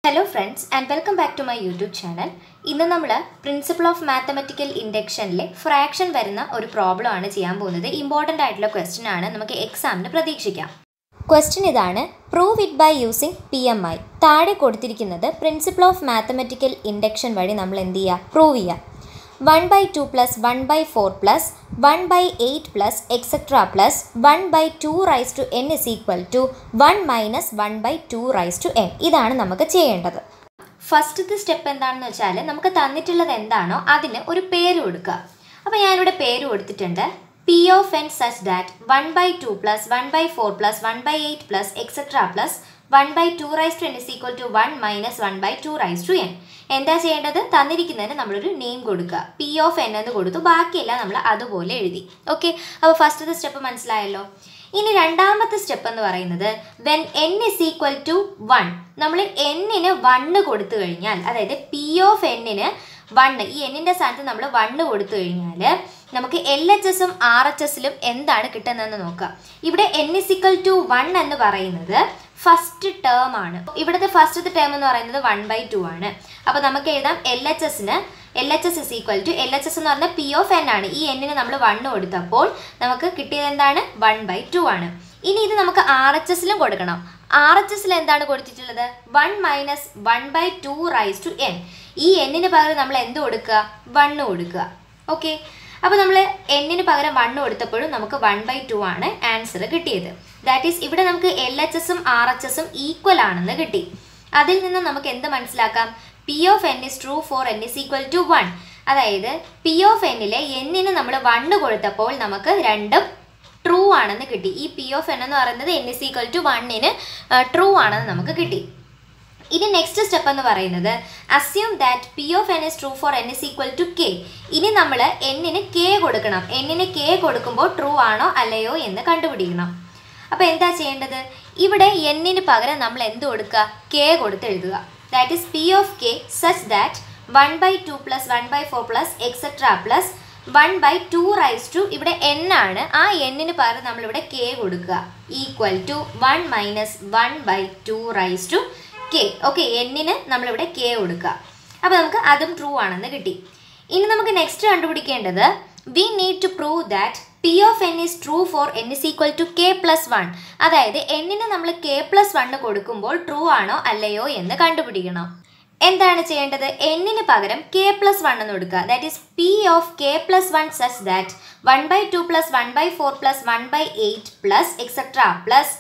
Hello friends and welcome back to my YouTube channel. ഇന്ന് നമ്മൾ principle of mathematical ഇൻഡക്ഷനിലെ fraction വരുന്ന ഒരു പ്രോബ്ലം ആണ് ചെയ്യാൻ പോകുന്നത്. ഇമ്പോർട്ടൻ്റ് ആയിട്ടുള്ള ക്വസ്റ്റ്യൻ ആണ്, നമുക്ക് എക്സാമിന് പ്രതീക്ഷിക്കാം. ക്വസ്റ്റ്യൻ ഇതാണ്: prove it by using PMI. താഴെ കൊടുത്തിരിക്കുന്നത് പ്രിൻസിപ്പിൾ ഓഫ് മാത്തമാറ്റിക്കൽ ഇൻഡക്ഷൻ വഴി നമ്മൾ എന്ത് ചെയ്യുക? പ്രൂവ് ചെയ്യുക. 1/2 plus 1/4 plus 1/8 plus etc. plus 1/2 raised to n is equal to 1 minus 1/2 raised to n. ഇതാണ് നമുക്ക് ചെയ്യേണ്ടത്. ഫസ്റ്റത്തെ സ്റ്റെപ്പ് എന്താണെന്ന് വെച്ചാൽ, നമുക്ക് തന്നിട്ടുള്ളത് എന്താണോ അതിന് ഒരു പേര് കൊടുക്കുക. അപ്പോൾ ഞാനിവിടെ പേര് കൊടുത്തിട്ടുണ്ട്. P of n such that 1/2 plus 1/4 plus 1/8 plus etc. plus 1/2 raised to n is equal to 1 minus 1/2 raised to n. എന്താ ചെയ്യേണ്ടത്? തന്നിരിക്കുന്നതിന് നമ്മളൊരു നെയിം കൊടുക്കുക. P of n എന്ന് കൊടുത്തു, ബാക്കിയെല്ലാം നമ്മൾ അതുപോലെ എഴുതി. ഓക്കെ, അപ്പോൾ ഫസ്റ്റത്തെ സ്റ്റെപ്പ് മനസ്സിലായല്ലോ. ഇനി രണ്ടാമത്തെ സ്റ്റെപ്പ് എന്ന് പറയുന്നത് when n is equal to 1, നമ്മൾ n-ന് 1 കൊടുത്തു കഴിഞ്ഞാൽ, അതായത് P of n-ന് 1, ഈ n-ൻ്റെ സ്ഥാനത്ത് നമ്മൾ 1 കൊടുത്തു കഴിഞ്ഞാൽ നമുക്ക് LHSും RHSലും എന്താണ് കിട്ടുന്നതെന്ന് നോക്കാം. ഇവിടെ n is equal to 1 എന്ന് പറയുന്നത് ഫസ്റ്റ് ടേം ആണ്. ഇവിടുത്തെ ഫസ്റ്റത്തെ ടേം എന്ന് പറയുന്നത് 1/2 ആണ്. അപ്പോൾ നമുക്ക് എഴുതാം LHS is equal to, LHS എന്ന് പറഞ്ഞാൽ P of n ആണ്. ഈ n-ന് നമ്മൾ 1 കൊടുത്തപ്പോൾ നമുക്ക് കിട്ടിയത് എന്താണ്? 1/2 ആണ്. ഇനി ഇത് നമുക്ക് RHSലും കൊടുക്കണം. RHSൽ എന്താണ് കൊടുത്തിട്ടുള്ളത്? 1 minus 1/2 raised to n. ഈ n-ന് പകരം നമ്മൾ എന്ത് കൊടുക്കുക? 1 കൊടുക്കുക. ഓക്കെ, അപ്പോൾ നമ്മൾ n-ന് പകരം 1 കൊടുത്തപ്പോഴും നമുക്ക് 1/2 ആണ് ആൻസർ കിട്ടിയത്. ദാറ്റ് ഈസ്, ഇവിടെ നമുക്ക് LHSും RHSും ഈക്വൽ ആണെന്ന് കിട്ടി. അതിൽ നിന്ന് നമുക്ക് എന്ത് മനസ്സിലാക്കാം? P of n is true for n is equal to 1. അതായത് P of n-ലെ n-ന് നമ്മൾ 1 കൊടുത്തപ്പോൾ നമുക്ക് രണ്ടും ട്രൂ ആണെന്ന് കിട്ടി. ഈ P of n എന്ന് പറയുന്നത് n is equal to 1-ന് ട്രൂ ആണെന്ന് നമുക്ക് കിട്ടി. ഇനി നെക്സ്റ്റ് സ്റ്റെപ്പ് എന്ന് പറയുന്നത് assume that P of n is true for n is equal to k. ഇനി നമ്മൾ n-ന് k കൊടുക്കണം. n-ന് k കൊടുക്കുമ്പോൾ ട്രൂ ആണോ അല്ലയോ എന്ന് കണ്ടുപിടിക്കണം. അപ്പോൾ എന്താ ചെയ്യേണ്ടത്? ഇവിടെ n-ന് പകരം നമ്മൾ എന്ത് കൊടുക്കുക? k കൊടുത്ത് എഴുതുക. That is P of k such that 1/2 plus 1/4 plus etc. plus 1/2 raised to, ഇവിടെ n ആണ്, ആ n-ന് പകരം നമ്മളിവിടെ k കൊടുക്കുക, equal to 1 minus 1/2 raised to k. Okay, n-ന് നമ്മളിവിടെ k കൊടുക്കുക. അപ്പോൾ നമുക്ക് അതും ട്രൂ ആണെന്ന് കിട്ടി. ഇനി നമുക്ക് നെക്സ്റ്റ് കണ്ടുപിടിക്കേണ്ടത് we need to prove that P of n is true for n is equal to k plus 1. അതായത് n-ന് നമ്മൾ k plus 1 കൊടുക്കുമ്പോൾ ട്രൂ ആണോ അല്ലയോ എന്ന് കണ്ടുപിടിക്കണം. എന്താണ് ചെയ്യേണ്ടത്? n-ന് പകരം k plus 1 എന്ന് കൊടുക്കുക. That is P of k plus 1 such that 1/2 plus 1/4 plus 1/8 plus etc. plus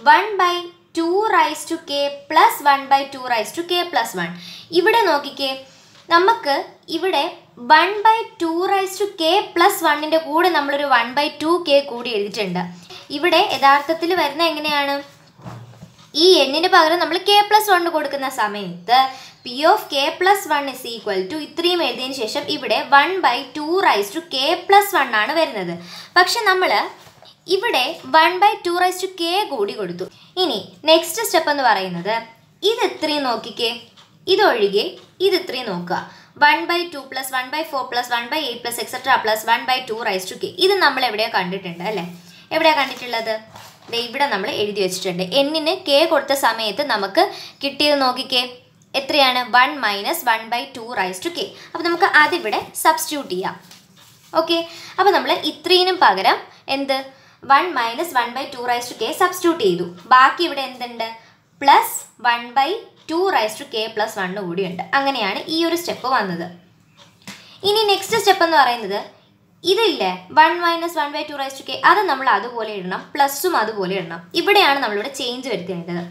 1/2 raised to k plus 1/2 raised to k plus 1. ഇവിടെ നോക്കിക്കേ, നമുക്ക് ഇവിടെ 1/2 raised to k plus 1-ൻ്റെ കൂടെ നമ്മളൊരു 1/2k കൂടി എഴുതിയിട്ടുണ്ട്. ഇവിടെ യഥാർത്ഥത്തിൽ വരുന്ന എങ്ങനെയാണ്? ഈ n-ന് പകരം നമ്മൾ k plus 1 കൊടുക്കുന്ന സമയത്ത് P of k plus 1 is equal to, ഇത്രയും എഴുതിയതിന് ശേഷം ഇവിടെ 1/2 raised to k plus 1 ആണ് വരുന്നത്. പക്ഷെ നമ്മൾ ഇവിടെ 1/2 raised to k കൂടി കൊടുത്തു. ഇനി നെക്സ്റ്റ് സ്റ്റെപ്പ് എന്ന് പറയുന്നത് ഇത് ഇത്രയും നോക്കിക്കേ, ഇതൊഴികെ ഇത് ഇത്രയും നോക്കുക. 1/2 plus 1/4 plus 1/8 plus etc. plus 1/2 raised to k. ഇത് നമ്മൾ എവിടെയാണ് കണ്ടിട്ടുണ്ട് അല്ലേ? എവിടെയാണ് കണ്ടിട്ടുള്ളത്? ഇവിടെ നമ്മൾ എഴുതി വെച്ചിട്ടുണ്ട്. n-ന് k കൊടുത്ത സമയത്ത് നമുക്ക് കിട്ടിയത് നോക്കിക്കേ, എത്രയാണ്? 1 minus 1/2 raised to k. അപ്പോൾ നമുക്ക് അതിവിടെ സബ്സ്റ്റിറ്റ്യൂട്ട് ചെയ്യാം. ഓക്കെ, അപ്പോൾ നമ്മൾ ഇത്രയും പകരം എന്ത്? 1 minus 1/2 raised to k substitute ചെയ്തു. ബാക്കി ഇവിടെ എന്തുണ്ട്? Plus 1/2 raised to k plus 1 കൂടിയുണ്ട്. അങ്ങനെയാണ് ഈ ഒരു സ്റ്റെപ്പ് വന്നത്. ഇനി നെക്സ്റ്റ് സ്റ്റെപ്പ് എന്ന് പറയുന്നത് ഇതില്ലേ, 1 minus 1/2 raised to k, അത് നമ്മൾ അതുപോലെ ഇടണം, പ്ലസ്സും അതുപോലെ ഇടണം. ഇവിടെയാണ് നമ്മളിവിടെ ചേഞ്ച് വരുത്തേണ്ടത്.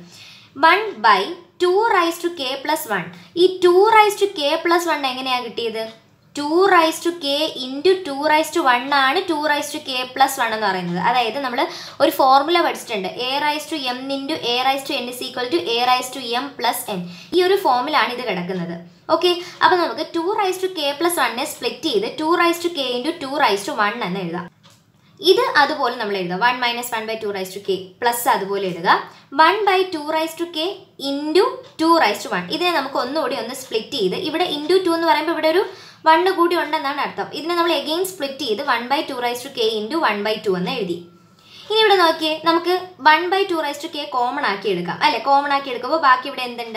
1/2 raised to k plus 1. ഈ 2 raised to k plus 1 എങ്ങനെയാണ് കിട്ടിയത്? 2 raised to k into 2 raised to 1 ആണ് 2 raised to k plus 1 എന്ന് പറയുന്നത്. അതായത് നമ്മൾ ഒരു ഫോർമുല പഠിച്ചിട്ടുണ്ട്, a raised to m into a raised to n is equal to a raised to m plus n. ഈ ഒരു ഫോർമുലാണ് ഇത് കിടക്കുന്നത്. ഓക്കെ, അപ്പോൾ നമുക്ക് 2 raised to k plus 1-നെ സ്പ്ലിറ്റ് ചെയ്ത് 2 raised to k into 2 raised to 1 എന്ന് എഴുതാം. ഇത് അതുപോലെ നമ്മൾ എഴുതുക, 1 minus 1/2 raised to k plus അതുപോലെ എഴുതുക 1/2 raised to k into 2 raised to 1. ഇതിനെ നമുക്ക് ഒന്നുകൂടി ഒന്ന് സ്പ്ലിറ്റ് ചെയ്ത്, ഇവിടെ into 2 എന്ന് പറയുമ്പോൾ ഇവിടെ ഒരു 1 കൂടി ഉണ്ടെന്നാണ് അർത്ഥം. ഇതിനെ നമ്മൾ എഗെയിൻ സ്പ്ലിറ്റ് ചെയ്ത് 1/2 raised to k into 1/2 എന്ന് എഴുതി. ഇനി ഇവിടെ നോക്കിയേ, നമുക്ക് 1/2 raised to k കോമൺ ആക്കി എടുക്കാം അല്ലേ? കോമൺ ആക്കി എടുക്കുമ്പോൾ ബാക്കി ഇവിടെ എന്തുണ്ട്?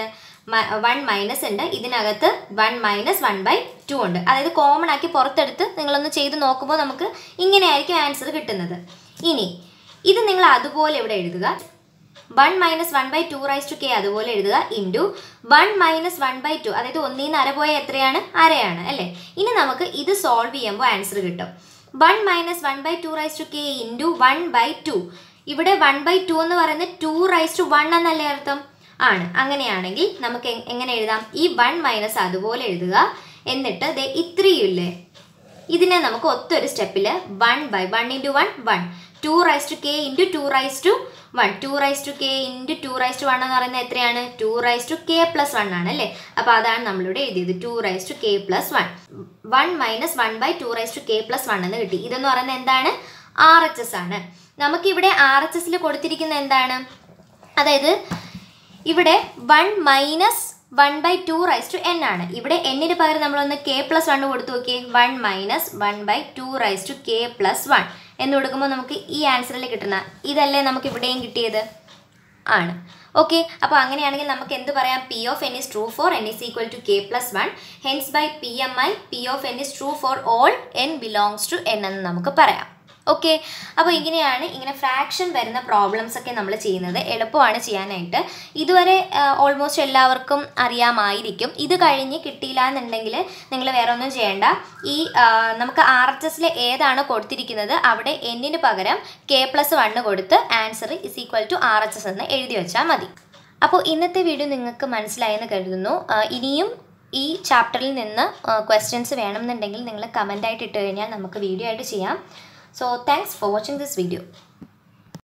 1 മൈനസ് ഉണ്ട്, ഇതിനകത്ത് 1 മൈനസ് 1/2 ഉണ്ട്. അതായത് കോമൺ ആക്കി പുറത്തെടുത്ത് നിങ്ങളൊന്ന് ചെയ്ത് നോക്കുമ്പോൾ നമുക്ക് ഇങ്ങനെയായിരിക്കും ആൻസർ കിട്ടുന്നത്. ഇനി ഇത് നിങ്ങൾ അതുപോലെ ഇവിടെ എഴുതുക. 1 മൈനസ് 1/2 അതുപോലെ എഴുതുക ഇൻറ്റു 1 മൈനസ് 1/2, അതായത് 1 അര പോയ എത്രയാണ്? അരയാണ് അല്ലേ. ഇനി നമുക്ക് ഇത് സോൾവ് ചെയ്യുമ്പോൾ ആൻസർ കിട്ടും. 1 മൈനസ് 1/2 ഇൻറ്റു 1/2. ഇവിടെ 1/2 എന്ന് പറയുന്നത് 2/1 എന്നല്ലേ അർത്ഥം? ആണ്. അങ്ങനെയാണെങ്കിൽ നമുക്ക് എങ്ങനെ എഴുതാം? ഈ 1 മൈനസ് അതുപോലെ എഴുതുക. എന്നിട്ട് ദേ ഇത്രയില്ലേ, ഇതിനെ നമുക്ക് ഒത്തൊരു സ്റ്റെപ്പിൽ 1/1 into 1 1, 2k into 2 1, 2k into 2 1 എന്ന് പറയുന്നത് എത്രയാണ്? 2k പ്ലസ് 1 ആണ് അല്ലേ. അപ്പോൾ അതാണ് നമ്മളിവിടെ എഴുതിയത് 2k plus 1. 1 minus 1/2k plus 1 എന്ന് കിട്ടി. ഇതെന്ന് പറയുന്നത് എന്താണ്? RHS ആണ്. നമുക്കിവിടെ RHSൽ കൊടുത്തിരിക്കുന്നത് എന്താണ്? അതായത് ഇവിടെ 1 മൈനസ് 1/2n ആണ്. ഇവിടെ എന്നിന് പകരം നമ്മളൊന്ന് k പ്ലസ് 1 കൊടുത്തു നോക്കിയേ. 1 മൈനസ് 1/2k പ്ലസ് 1 എന്ന് കൊടുക്കുമ്പോൾ നമുക്ക് ഈ ആൻസറിൽ കിട്ടുന്ന ഇതല്ലേ നമുക്ക് ഇവിടെയും കിട്ടിയത്? ആണ്. ഓക്കെ, അപ്പോൾ അങ്ങനെയാണെങ്കിൽ നമുക്ക് എന്ത് പറയാം? P of n is true for n is equal to k plus 1. Hence by PMI, P of n is true for all n belongs to n എന്ന് നമുക്ക് പറയാം. ഓക്കെ, അപ്പോൾ ഇങ്ങനെ ഫ്രാക്ഷൻ വരുന്ന പ്രോബ്ലംസ് ഒക്കെ നമ്മൾ ചെയ്യുന്നത് എളുപ്പമാണ് ചെയ്യാനായിട്ട്. ഇതുവരെ ഓൾമോസ്റ്റ് എല്ലാവർക്കും അറിയാമായിരിക്കും. ഇത് കഴിഞ്ഞ് കിട്ടിയില്ല എന്നുണ്ടെങ്കിൽ നിങ്ങൾ വേറെ ഒന്നും ചെയ്യേണ്ട. ഈ നമുക്ക് RHSൽ ഏതാണ് കൊടുത്തിരിക്കുന്നത് അവിടെ എന്നിന് പകരം k പ്ലസ് 1 കൊടുത്ത് answer is equal to RHS എന്ന് എഴുതി വെച്ചാൽ മതി. അപ്പോൾ ഇന്നത്തെ വീഡിയോ നിങ്ങൾക്ക് മനസ്സിലായെന്ന് കരുതുന്നു. ഇനിയും ഈ ചാപ്റ്ററിൽ നിന്ന് ക്വസ്റ്റ്യൻസ് വേണമെന്നുണ്ടെങ്കിൽ നിങ്ങൾ കമൻ്റായിട്ട് ഇട്ട് കഴിഞ്ഞാൽ നമുക്ക് വീഡിയോ ആയിട്ട് ചെയ്യാം. So thanks for watching this video.